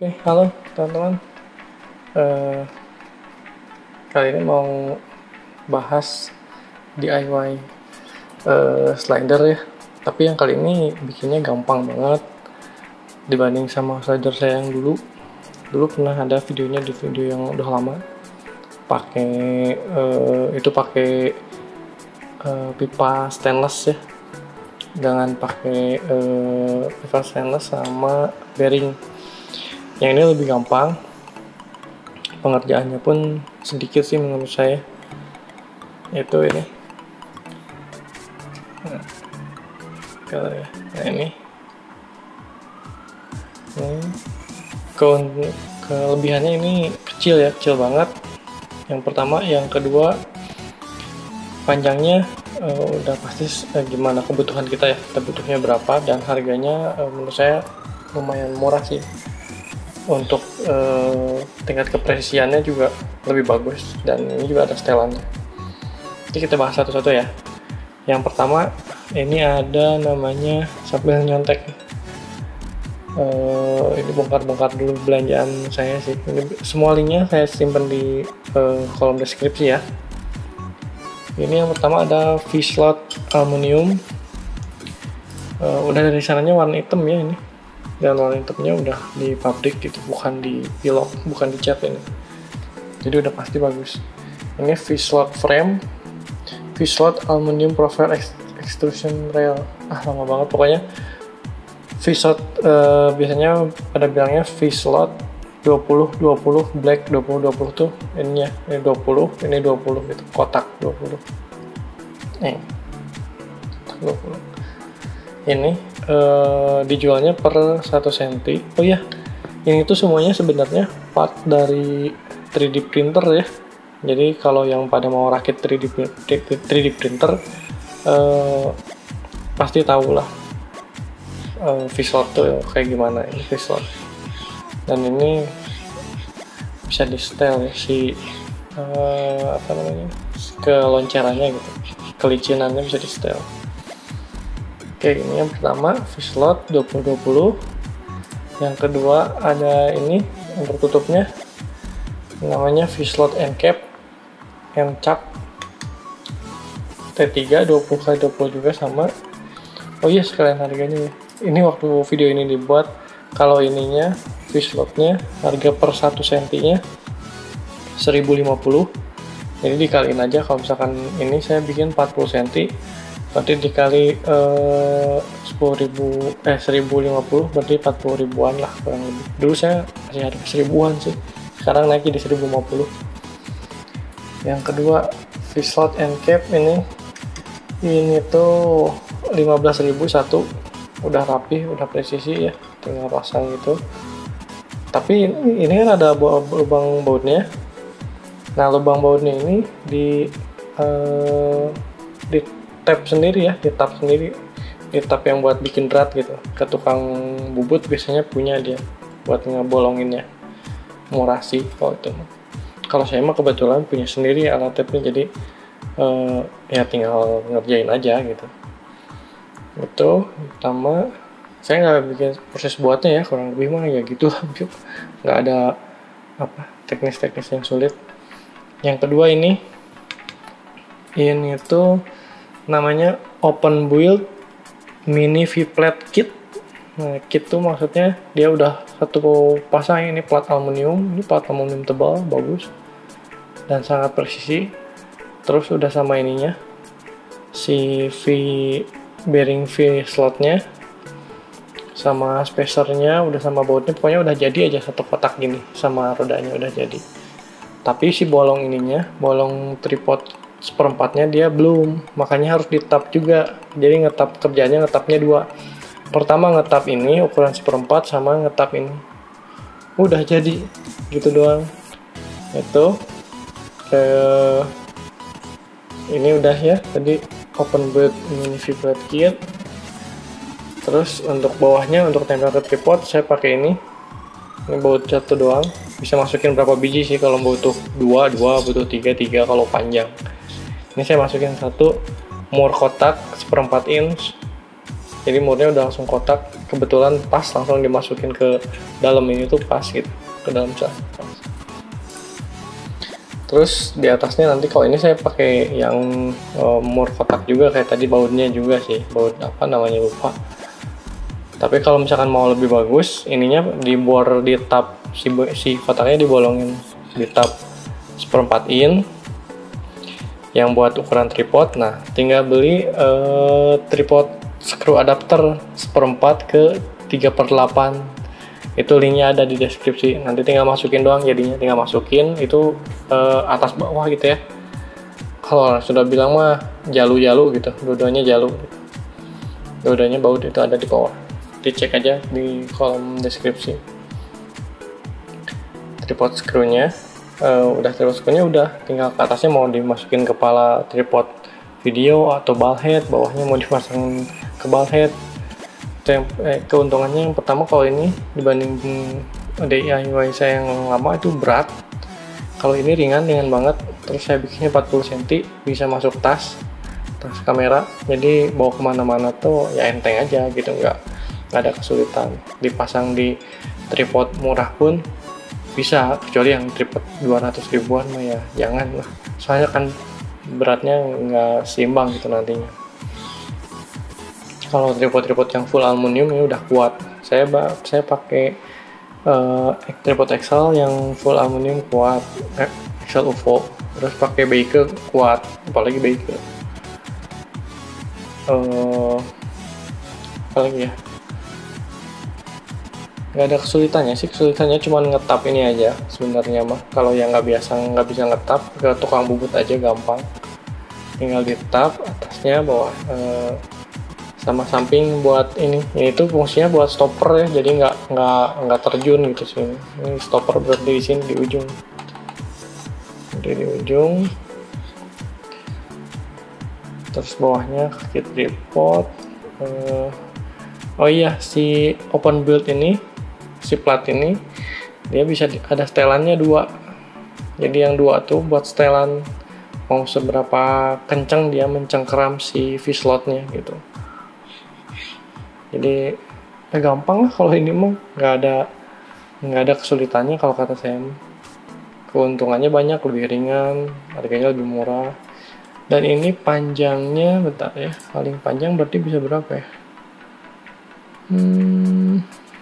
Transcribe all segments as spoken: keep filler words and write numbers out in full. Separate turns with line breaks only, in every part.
Oke, halo teman-teman. Uh, kali ini mau bahas D I Y uh, slider ya. Tapi yang kali ini bikinnya gampang banget dibanding sama slider saya yang dulu. Dulu pernah ada videonya di video yang udah lama. Pakai uh, itu pakai uh, pipa stainless ya. Dengan pakai uh, pipa stainless sama bearing. Yang ini lebih gampang, pengerjaannya pun sedikit sih menurut saya. Itu ini nah, kalau ya nah ini hmm, ke kelebihannya ini kecil ya, kecil banget. Yang pertama, yang kedua panjangnya uh, udah pasti uh, gimana kebutuhan kita ya, kita butuhnya berapa, dan harganya uh, menurut saya lumayan murah sih. Untuk uh, tingkat kepresisiannya juga lebih bagus, dan ini juga ada setelannya. Jadi kita bahas satu-satu ya. Yang pertama, ini ada namanya sambil nyontek. Uh, ini bongkar-bongkar dulu belanjaan saya sih. Ini semua linknya saya simpan di uh, kolom deskripsi ya. Ini yang pertama ada V-slot aluminium. Uh, udah dari sananya warna hitam ya ini. Dan warna hitamnya udah di pabrik gitu, bukan di pilok, bukan dicat ini. Jadi udah pasti bagus. Ini V-slot frame, V-slot aluminium profile extrusion rail. Ah, lama banget pokoknya. V-slot uh, biasanya pada bilangnya V-slot dua puluh dua puluh black dua puluh dua puluh tuh ininya, ini dua puluh, ini dua puluh gitu, kotak dua puluh. Nih. dua puluh. Ini uh, dijualnya per satu senti. Oh iya, ini tuh semuanya sebenarnya part dari tiga D printer ya. Jadi kalau yang pada mau rakit tiga D printer uh, pasti tahu lah uh, V-slot tuh kayak gimana ini V-slot. Dan ini bisa di setel ya, si uh, apa namanya, keloncarannya gitu, kelicinannya bisa di setel. Oke, ini yang pertama V-slot dua puluh dua puluh. Yang kedua ada ini untuk tutupnya, namanya V-slot end cap, end cap T tiga dua puluh kali dua puluh juga sama. Oh iya, sekalian harganya ya. Ini waktu video ini dibuat, kalau ininya V-slotnya harga per satu sentinya seribu lima puluh. Jadi dikaliin aja, kalau misalkan ini saya bikin empat puluh senti, berarti dikali eh, sepuluh ribu eh seribu lima puluh, berarti empat puluh ribuan lah kurang lebih. Dulu saya masih harga seribuan sih, sekarang naik jadi seribu lima puluh. Yang kedua V-slot end cap ini ini tuh lima belas ribu satu, udah rapi, udah presisi ya, tinggal pasang gitu. Tapi ini kan ada lubang bautnya. Nah, lubang bautnya ini di eh, di tap sendiri ya, di tap sendiri, di tap yang buat bikin drat gitu. Ke tukang bubut biasanya punya dia buat ngebolonginnya, murah sih kalau itu. Kalau saya mah kebetulan punya sendiri alat tapnya, jadi uh, ya tinggal ngerjain aja gitu. Itu pertama, saya nggak bikin proses buatnya ya, kurang lebih mah ya gitu, nggak ada apa teknis-teknis yang sulit. Yang kedua ini, ini tuh namanya open build mini V-plate kit. Nah, kit tuh maksudnya dia udah satu pasang, ini plat aluminium, ini plat aluminium tebal, bagus dan sangat presisi. Terus udah sama ininya, si V bearing V slotnya, sama spacernya, udah sama bautnya, pokoknya udah jadi aja satu kotak gini, sama rodanya udah jadi. Tapi si bolong ininya, bolong tripod seperempatnya dia belum, makanya harus ditap juga. Jadi ngetap, kerjanya ngetapnya dua. Pertama ngetap ini ukuran seperempat, sama ngetap ini. Udah jadi gitu doang. Itu ke ini udah ya, tadi open build mini V-plate kit. Terus untuk bawahnya, untuk tempel ke tripod, saya pakai ini. Ini baut satu doang. Bisa masukin berapa biji sih, kalau butuh dua, dua, butuh tiga, tiga kalau panjang. Ini saya masukin satu mur kotak seperempat inch, jadi murnya udah langsung kotak, kebetulan pas langsung dimasukin ke dalam ini tuh pas gitu, ke dalam cas. Terus di atasnya nanti kalau ini saya pakai yang uh, mur kotak juga kayak tadi, bautnya juga sih, baut apa namanya lupa. Tapi kalau misalkan mau lebih bagus, ininya dibor di tab si si kotaknya dibolongin di tab seperempat in yang buat ukuran tripod. Nah, tinggal beli uh, tripod screw adapter seperempat ke tiga per delapan. Itu linknya ada di deskripsi, nanti tinggal masukin doang, jadinya tinggal masukin itu uh, atas bawah gitu ya. Kalau sudah bilang mah jalu-jalu gitu, dua-duanya jalu gitu. Dua-duanya baut itu ada di bawah, dicek aja di kolom deskripsi. Tripod screw-nya uh, udah, tripod screw-nya udah, tinggal ke atasnya mau dimasukin kepala tripod video atau ball head, bawahnya mau dipasang ke ball head. Eh, keuntungannya yang pertama, kalau ini dibanding D I Y saya yang lama itu berat, kalau ini ringan ringan banget. Terus saya bikinnya empat puluh sentimeter, bisa masuk tas tas kamera, jadi bawa kemana-mana tuh ya enteng aja gitu, nggak nggak ada kesulitan. Dipasang di tripod murah pun bisa, kecuali yang tripod dua ratus ribuan mah ya jangan lah, soalnya kan beratnya nggak seimbang gitu nantinya. Kalau tripod-tripod yang full aluminium ini udah kuat. Saya saya pakai uh, tripod X L yang full aluminium kuat, eh, X L U F O. Terus pakai Beike kuat, apalagi Beike. Uh, apalagi ya? Nggak ada kesulitannya sih, kesulitannya cuma ngetap ini aja sebenarnya mah. Kalau yang nggak biasa nggak bisa ngetap, ke tukang bubut aja gampang. Tinggal ditap atasnya, bawah. Uh, sama samping buat ini, ini itu fungsinya buat stopper ya, jadi nggak nggak nggak terjun gitu sih. Ini stopper berdiri di sini di ujung, berdiri di ujung. Terus bawahnya kaki tripod. Uh, oh iya, si open build ini, si plat ini dia bisa di, ada setelannya dua. Jadi yang dua tuh buat setelan mau seberapa kencang dia mencengkeram si V-slotnya gitu. Jadi ya gampang lah, kalau ini mah nggak ada nggak ada kesulitannya kalau kata saya. Keuntungannya banyak, lebih ringan, harganya lebih murah. Dan ini panjangnya, bentar ya, paling panjang berarti bisa berapa ya? Hmm,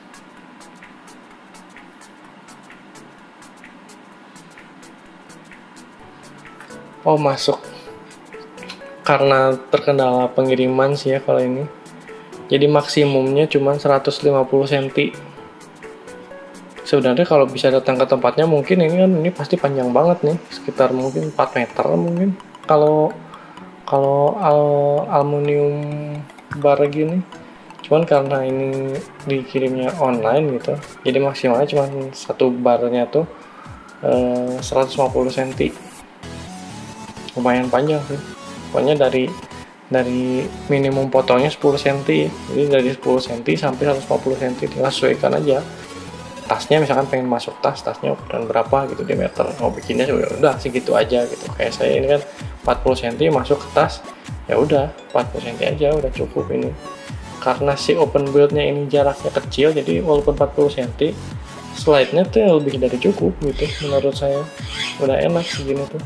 oh masuk, karena terkendala pengiriman sih ya kalau ini. Jadi maksimumnya cuma seratus lima puluh sentimeter. Sebenarnya kalau bisa datang ke tempatnya mungkin ini kan ini pasti panjang banget nih, sekitar mungkin empat meter mungkin. Kalau kalau al aluminium bar gini. Cuman karena ini dikirimnya online gitu, jadi maksimalnya cuma satu barnya tuh eh, seratus lima puluh sentimeter. Lumayan panjang sih. Pokoknya dari dari minimum potongnya sepuluh sentimeter, jadi dari sepuluh sentimeter sampai seratus lima puluh sentimeter, tinggal sesuaikan aja tasnya. Misalkan pengen masuk tas, tasnya ukuran berapa gitu, diameter, mau bikinnya juga udah segitu aja gitu. Kayak saya ini kan empat puluh sentimeter masuk ke tas, ya udah empat puluh sentimeter aja udah cukup ini. Karena si open build-nya ini jaraknya kecil, jadi walaupun empat puluh sentimeter slide-nya tuh lebih dari cukup gitu menurut saya, udah enak segini tuh.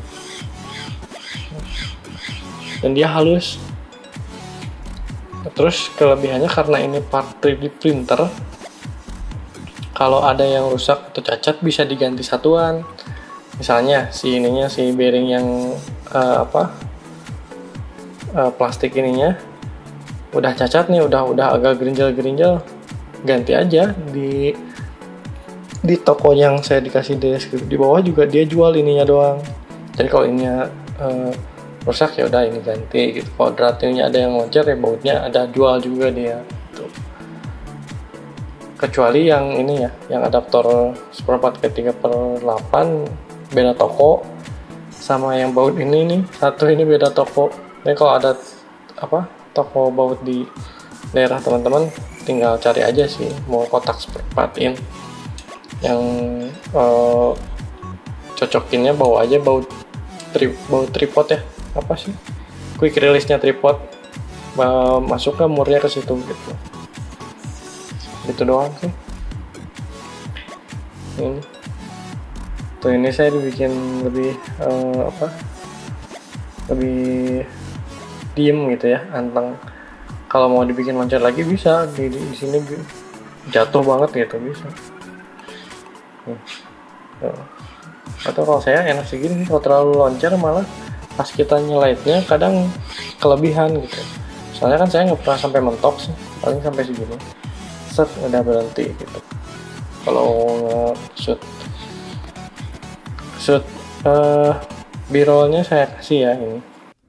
Dan dia halus. Terus kelebihannya karena ini part tiga D printer, kalau ada yang rusak atau cacat bisa diganti satuan. Misalnya si ininya, si bearing yang uh, apa uh, plastik ininya udah cacat nih, udah udah agak gerinjal-gerinjal, ganti aja di di toko yang saya dikasih di deskripsi di bawah juga, dia jual ininya doang. Jadi kalau ininya uh, rusak ya udah ini ganti gitu. Kalau dratnya ada yang loncat ya bautnya ada jual juga dia gitu. Kecuali yang ini ya, yang adaptor seperempat ke tiga per delapan beda toko, sama yang baut ini nih satu ini beda toko. Jadi kalau ada apa toko baut di daerah teman-teman, tinggal cari aja sih mau kotak seperempat in yang uh, cocokinnya bawa aja baut tri, baut tripod ya, apa sih quick release nya tripod uh, masuk ke murnya ke situ gitu. Gitu doang sih. Ini tuh, ini saya dibikin lebih uh, apa lebih diem gitu ya, anteng. Kalau mau dibikin loncat lagi bisa di, di, di sini jatuh banget gitu bisa. Nih. Tuh. Atau kalau saya enak segini, kalau terlalu loncat malah pas kita nyelitnya kadang kelebihan gitu. Soalnya kan saya nggak pernah sampai mentok sih, paling sampai segini, set udah berhenti gitu. Kalau shoot shoot uh, b-rollnya saya kasih ya ini.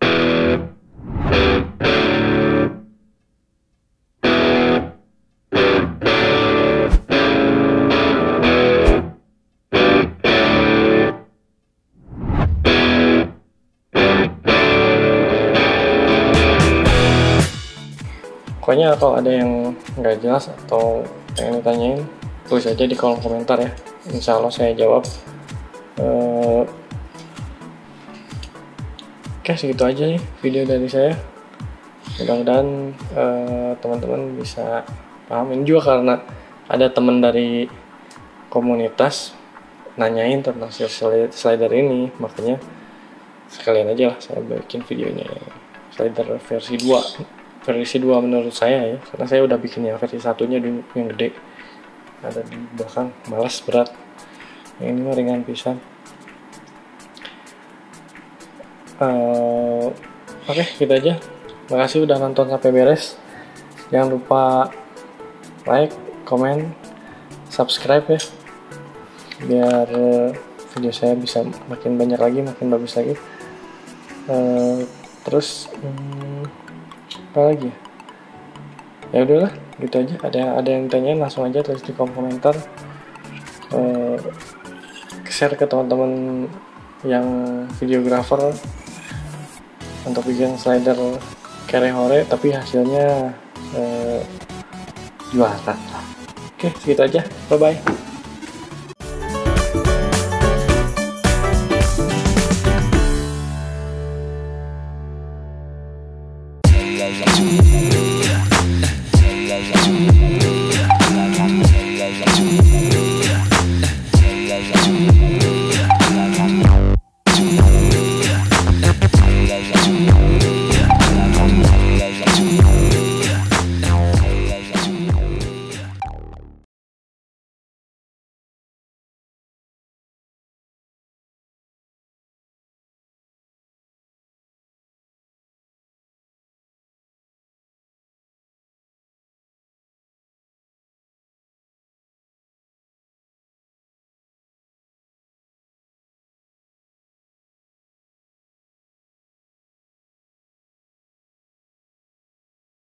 Pokoknya kalau ada yang nggak jelas atau pengen ditanyain, tulis aja di kolom komentar ya. Insya Allah saya jawab. Uh, Oke, segitu aja nih video dari saya. Mudah-mudahan uh, teman-teman bisa pahamin juga, karena ada teman dari komunitas nanyain tentang slider ini, makanya sekalian aja lah saya bikin videonya. Slider versi dua. Versi dua menurut saya ya, karena saya udah bikin yang versi satunya dulu yang gede ada di belakang, malas berat. Yang ini mah ringan pisan. uh, oke okay, gitu aja. Makasih udah nonton sampai beres. Jangan lupa like, comment, subscribe ya, biar uh, video saya bisa makin banyak lagi, makin bagus lagi. uh, terus hmm, apa lagi ya, udahlah gitu aja. Ada ada yang tanya langsung aja tulis di kolom komentar. uh, share ke teman-teman yang videographer untuk bikin slider kere hore tapi hasilnya uh, juara. Oke, segitu aja, bye bye.